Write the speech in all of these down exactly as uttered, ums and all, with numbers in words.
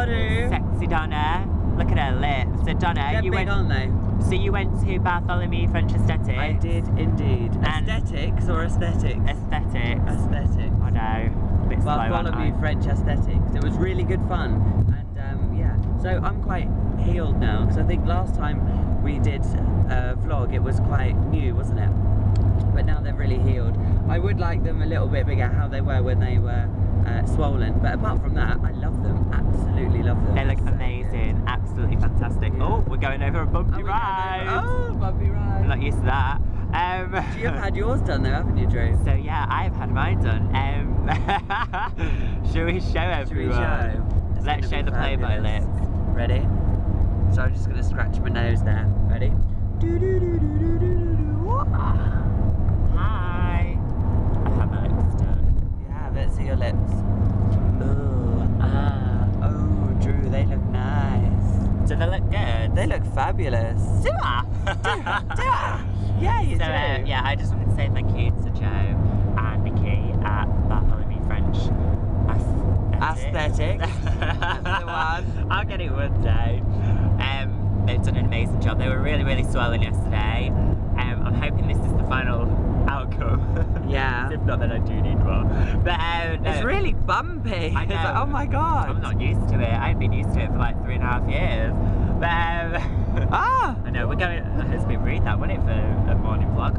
body. Sexy Donna. Look at her lips. So Donna, They're you big, went. aren't they? So you went to Bartholomew French Aesthetics. I did indeed. And Aesthetics or aesthetics? Aesthetics. Aesthetics. I know. A bit slow, aren't I? Bartholomew French Aesthetics. It was really good fun, and um, yeah. So I'm quite healed now because I think last time we did a vlog, it was quite new, wasn't it? But now they're really healed. I would like them a little bit bigger, how they were when they were uh, swollen. But apart from that, I love them. Absolutely love them. They look So amazing. good. Absolutely fantastic. Yeah. Oh, we're going over a bumpy Oh, we're ride. going over- Oh, bumpy ride. I'm not used to that. Um, You have had yours done though, haven't you, Drew? So yeah, I have had mine done. Um, shall we show everyone? Should we show? It's Let's gonna show be the Playboy fabulous. lips. Ready? So I'm just gonna scratch my nose there. Ready? Do do do do do do do. Hi. I have my lips done. Yeah, let's see your lips. Ooh, ah, oh, Drew, they look nice. Do they look good? They look fabulous. Do I? Yeah, you so, do. uh, yeah, I just wanted to say thank you to Joe and Nikki at Bartholomew French Aesthetics. That's the one. I'll get it one day. Um, they've done an amazing job. They were really, really swollen yesterday. Um, I'm hoping this is the final outcome. Yeah. If not, then I do need more. But um, no, It's really bumpy. I It's know. like, oh my god. I'm not used to it. I've been used to it for like three and a half years. But um, Ah! I know we're going. It's been rude that, wasn't it, for a morning vlog?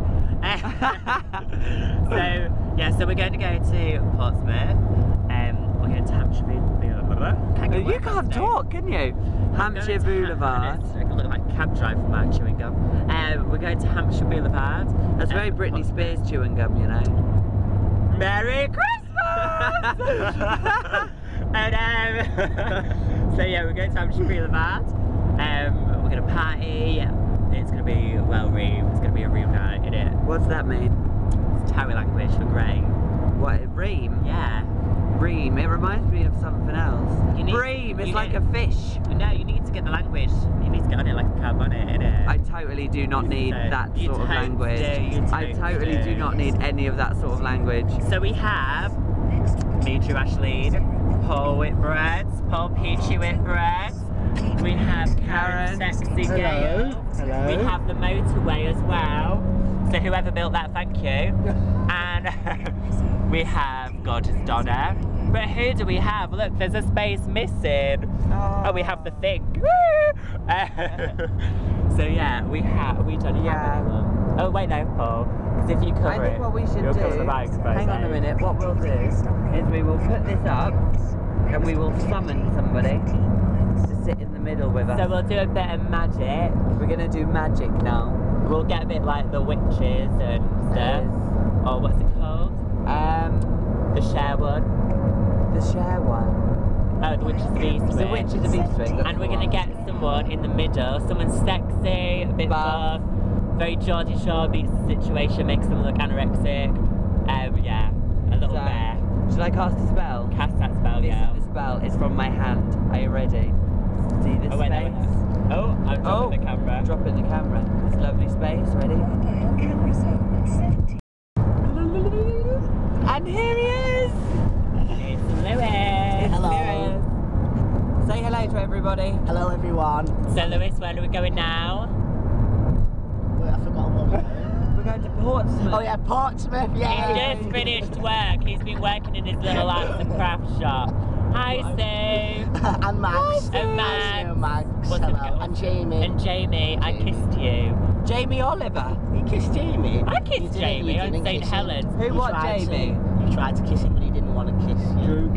So yeah, so we're going to go to Portsmouth. Um, we're going to Hampshire Boulevard. Can't get You words can't today. talk, can you? Hampshire I'm going to Boulevard. Ham- I look like a cab driver from our chewing gum. Um, we're going to Hampshire Boulevard. That's very um, Britney Portsmouth. Spears chewing gum, you know. Merry Christmas! And um, so yeah, we're going to Hampshire Boulevard. Um, we're going to party. It's going to be well reamed. It's going to be a real night, isn't it? What's that mean? It's Towie language for grey. What, ream? Yeah. Ream, it reminds me of something else. You need- Bream, it's you like need- a fish. No, you need to get the language. You need to get on it like a cab on it, innit? I totally do not need don't. that You sort of don't language. do, you I don't totally do. do not need any of that sort of language. So we have me, Drew Ashleigh, Paul Whitbread, Paul Peachy Whitbread. We have Karen, Karen. Sexy Gale. Hello. We have the motorway as well. So whoever built that, thank you. And we have Gorgeous Donna. But who do we have? Look, there's a space missing. Oh, we have the thing. So yeah, we have. Are we done Yeah. have anyone? Oh wait, no, Paul. Because if you cover I think it, what we should you'll do, cover the microphone, hang on a mate. minute, what we'll do is we will put this up and we will summon somebody to sit in the middle with us. So we'll do a bit of magic. We're going to do magic now. We'll get a bit like the witches and stuff. Or what's it called? Um, The Sherwood. the share one. Oh, the Witches of Eastwick. The Witches of Eastwick. And we're going to get someone in the middle. Someone sexy, a bit Buff. buff. Very Geordie Shore beats the situation, makes them look anorexic. Um, yeah, a little So, bear. Should I cast a spell? Cast that spell, This yeah. is the spell. It's from my hand. Are you ready? See this Oh, wait, space? no, oh, I'm dropping Oh, the camera. Drop in the camera. This lovely space. Ready? And here he is. It's Lewis. It's Hello. Lewis. Say hello to everybody. Hello everyone. So Lewis, where are we going now? Wait, I forgot what we're doing. We're going to Portsmouth. Oh yeah, Portsmouth, He's yeah. just finished work. He's been working in his little arts and crafts shop. Hi, Sue. And Max. And Max. Hi, Sue, Max. What's Hello. up, girl? And Jamie. And Jamie, I Jamie. kissed you. Jamie Oliver. You kissed Jamie. I kissed You didn't- Jamie you on didn't Saint kiss him. Helens. Who, You what, tried to- Jamie? You tried to kiss him, but he didn't want to kiss you.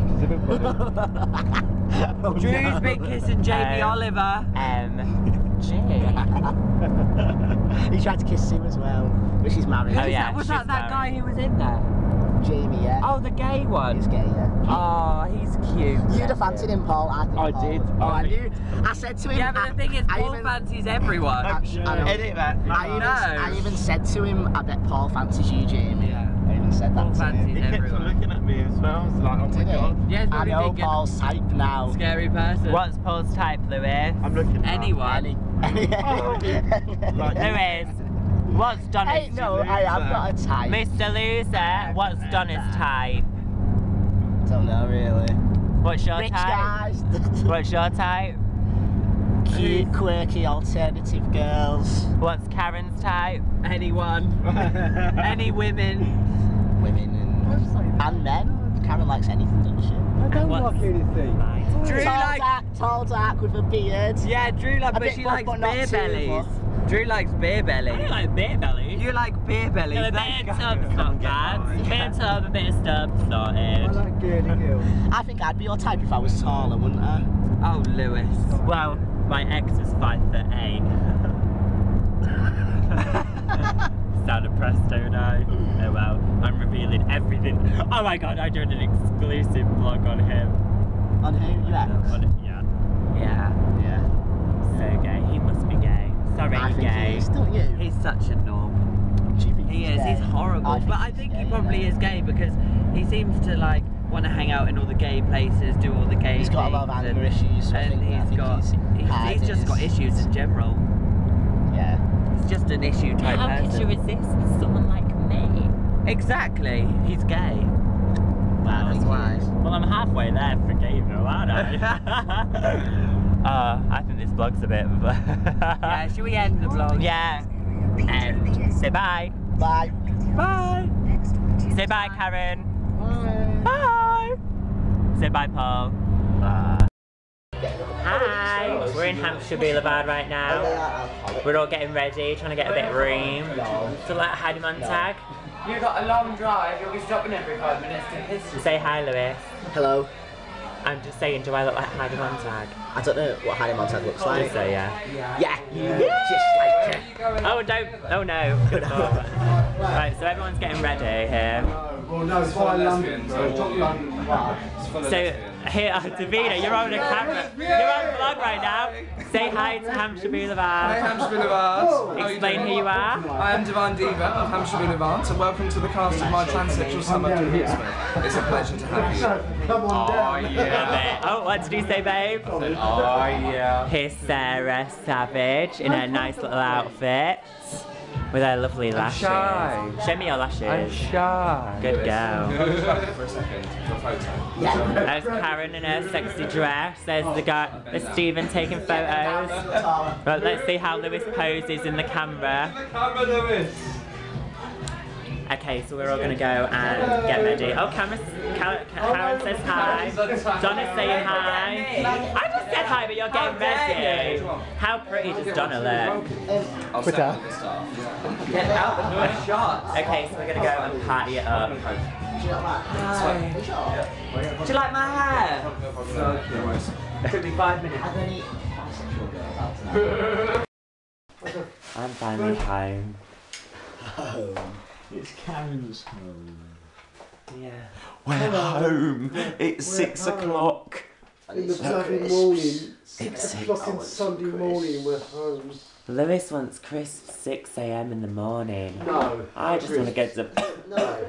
Oh, Drew's no. been kissing Jamie Um, Oliver. Um, Jay. He tried to kiss Sue as well, but she's married. Oh, Who's yeah, that? Was she's that that guy married. who was in there? Jamie, yeah. Oh, the gay one. He's gay, yeah. Oh, he's cute. You'd have fancied him, Paul. I, think I Paul did. would. Oh, I I think- knew. I said to him. Yeah, but I, the thing is, I Paul even, fancies everyone. I, I, know. Edit that. I even, know. I even said to him, I bet Paul fancies you, Jamie. Yeah. I even said Paul that to fancies him. He kept on everyone. looking at me as well. I was like, oh my Did he? god. Yeah, he's I probably know thinking, Paul's type now. scary person. What's Paul's type, Lewis? I'm looking. at Anyone. Any, Like- Lewis, what's Donna's Hey, no, I have got a type. Mister Loser, what's Donna's type? Don't know really. What's your Rich type? guys. What's your type? Cute, quirky, alternative girls. What's Karen's type? Anyone. Any women. Women and, and men. Karen likes anything, doesn't she? I don't What's- like anything. Drew tall, likes. dark, tall, dark with a beard. Yeah, Drew likes, A but bit she buff, likes but not beer too bellies. buff. Drew likes beer I bellies. don't like beer belly. You like beer bellies. A Let's bit go. of tub's not bad. A bit of tub, a bit of stub, I sorted. like girly girls. I think I'd be your type if I was taller, wouldn't I? Oh, Lewis. Well, my ex was five foot eight. Sound impressed, don't I? Oh well, I'm revealing everything. Oh my god, I did an exclusive vlog on him. On who? You ex? On, yeah. Yeah. Yeah. So gay. He must be gay. Sorry, I think gay. he is, don't you? He's such a knob. Do you think He he's is. gay? He's horrible. I think but I he's think gay, he probably yeah. is gay because he seems to like want to hang out in all the gay places, do all the gay He's got a lot of things, anger and, issues. So I and think, I he's think got he's, he's, hiding he's just got his- issues in general. Yeah. He's just an issue type How person. could you resist someone like me? Exactly. He's gay. Wow, That's he why. is. Well, I'm halfway there for gay though, aren't I? uh, I think this vlog's a bit. Yeah. Should we end the vlog? Yeah. Um, say bye. Bye. Bye. Say bye, Karen. Bye. Bye. Say bye, Paul. Bye. Hi. We're in Hampshire Boulevard right now. We're all getting ready, trying to get a bit of room. So like Heidi Montag. You've got a long drive. You'll be stopping every five minutes to piss. Say hi, Lewis. Hello. I'm just saying, do I look like Heidi Montag? I don't know what Heidi Montag looks like. So yeah. Yeah, you look just like her. Oh don't. Oh no. Oh. Right. So everyone's getting ready here. Well, no, it's fine, London. So it's not London. So here, oh, Davina, you're on the camera. You're on the vlog right now. Say hi to Hampshire Boulevard. Hi Hampshire Boulevard. How are you Explain doing? who you are. I am Divine Diva of Hampshire Boulevard, and welcome to the cast of my transsexual summer to Portsmouth. It's a pleasure to have you. Come on down. Yeah. Oh, what did you say, babe? Oh yeah. Here's Sarah Savage in her nice little outfit with her lovely lashes. shy. Show me your lashes. shy. Good girl. For a second, for a photo. There's Karen in her sexy dress. There's the guy, there's Stephen taking photos. Right, let's see how Lewis poses in the camera. Camera, Lewis. Okay, so we're all gonna go and get ready. Oh, Karen, Karen, Karen says hi. Donna's saying hi. I just said hi, but you're getting ready. How pretty does Donna look? I'll Twitter. stand with the staff. Get out and do a shot. Okay, so we're gonna go and party it up. Hi. Do you like my hair? Took me five minutes. I'm finally home. It's Karen's home. Yeah. We're home. It's We're six home. o'clock. In the bloody morning. Six It's o'clock six. on Oh, it's Sunday crisp. morning, we're home. Lewis wants crisp six a m in the morning. No. I just want to get to. No.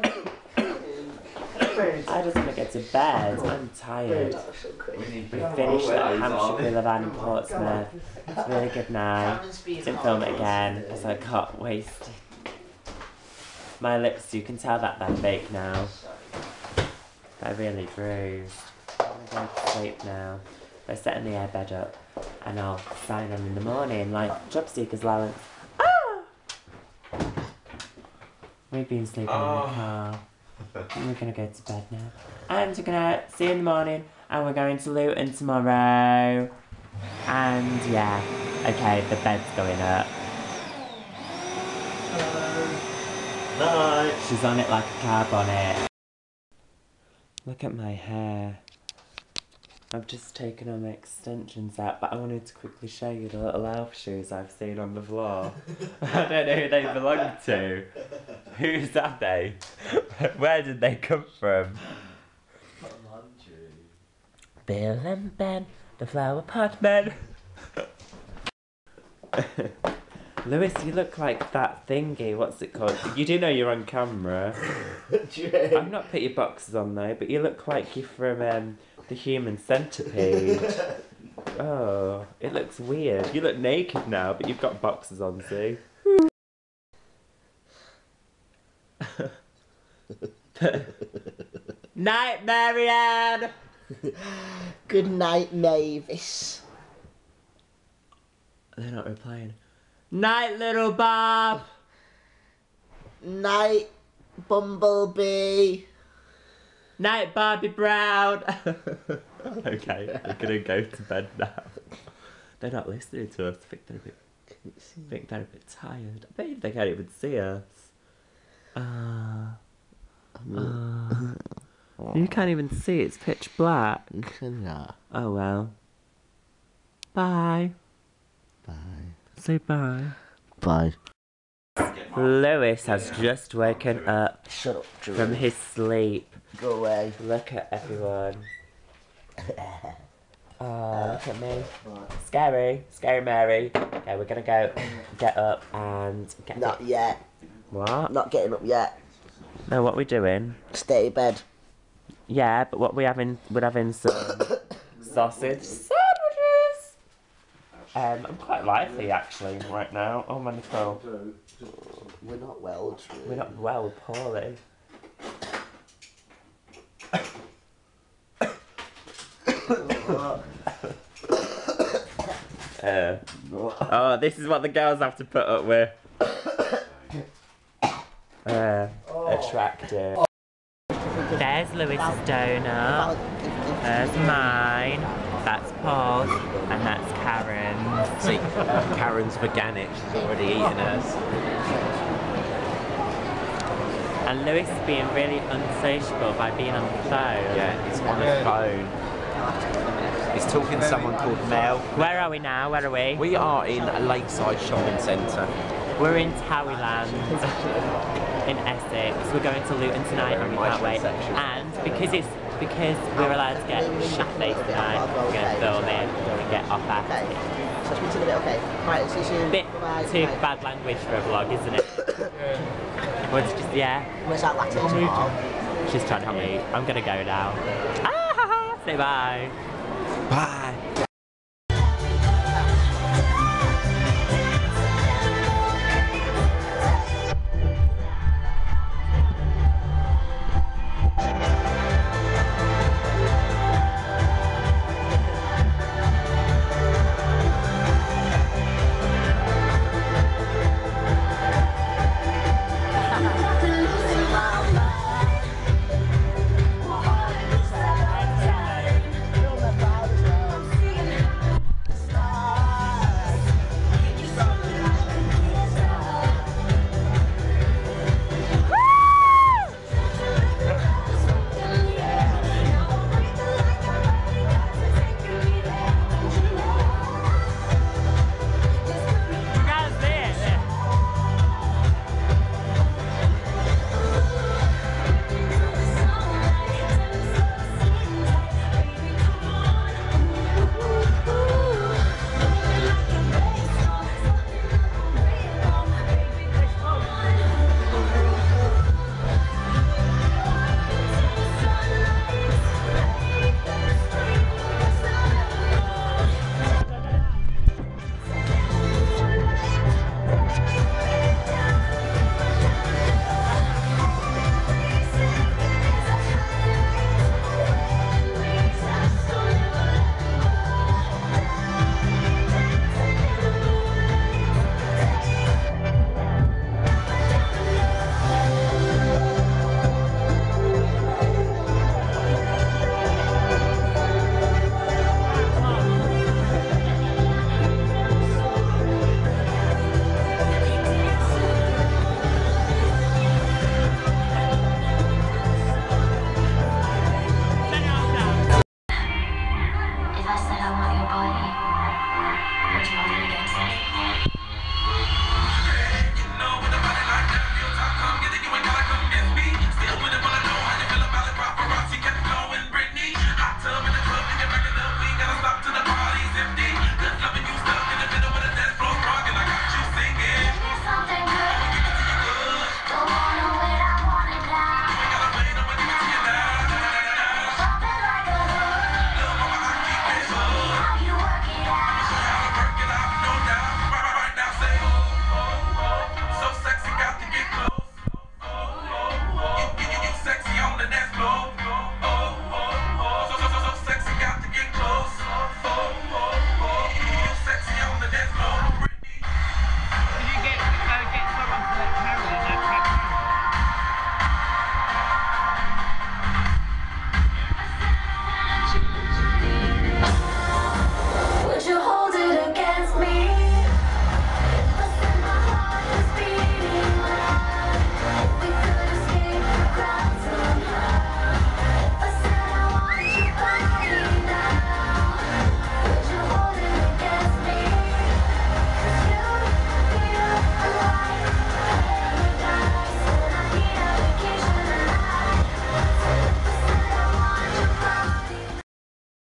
I just want to get to bed. I'm tired. We finished at Hampshire Boulevard in Portsmouth. It's a really good night. Didn't film it again because I got wasted. My lips, you can tell that they're fake now. They're really bruised. I'm going to sleep now. They're setting the airbed up and I'll sign on in the morning like job seekers allowance. Ah! We've been sleeping in the car. We're gonna go to bed now. And we're gonna see you in the morning and we're going to Luton tomorrow. And yeah, okay, the bed's going up. Night. She's on it like a car bonnet. Look at my hair. I've just taken all my extensions out, but I wanted to quickly show you the little elf shoes I've seen on the floor. I don't know who they belong to. Whose are they? Where did they come from? Bill and Ben, the flower pot men. Lewis, you look like that thingy, what's it called? You do know you're on camera. I've not put your boxes on though, but you look like you're from um, the Human Centipede. Oh, it looks weird. You look naked now, but you've got boxes on, see? Night, Marianne! Good night, Mavis. They're not replying. Night, little Bob. Night, Bumblebee. Night, Barbie Brown. Okay, we're gonna go to bed now. They're not listening to us. I think they're a bit. I think they're a bit tired. I bet they can't even see us. Uh, uh, you can't even see. It's pitch black. Yeah. Oh well. Bye. Bye. Say bye. Bye. Lewis has just woken up Shut up, Drew. from his sleep. Go away. Look at everyone. Oh, look at me. Scary. Scary Mary. Okay, we're gonna go get up and get Not yet. What? Not getting up yet. No, what are we doing? Stay in bed. Yeah, but what we having? We're having some sausage sandwiches. Um, I'm quite lively actually right now. Oh my Nicole. We're not well, Drew. We're not well, poorly. uh, oh, this is what the girls have to put up with. Uh, attractive. There's Lewis's donut. There's mine. That's Paul's. And that's Karen's. See, Karen's veganic. She's already eaten hers. And Lewis is being really unsociable by being on the phone. Yeah, he's on the phone. He's talking to someone called Mel. Where are we now? Where are we? We are in a lakeside shopping centre. We're in Towyland in Essex. We're going to Luton tonight and we can't wait. And because it's because we're allowed to get shat-faced tonight, we're going to film it and get off after Okay. it. So speak to you in a bit, okay? Right, see you soon. Bit Bye-bye. too Bye. bad language for a vlog, isn't it? Well, it's just, yeah. Where's that latte tomorrow? She's trying to eat. I'm going to go now. Ah, say bye. Bye.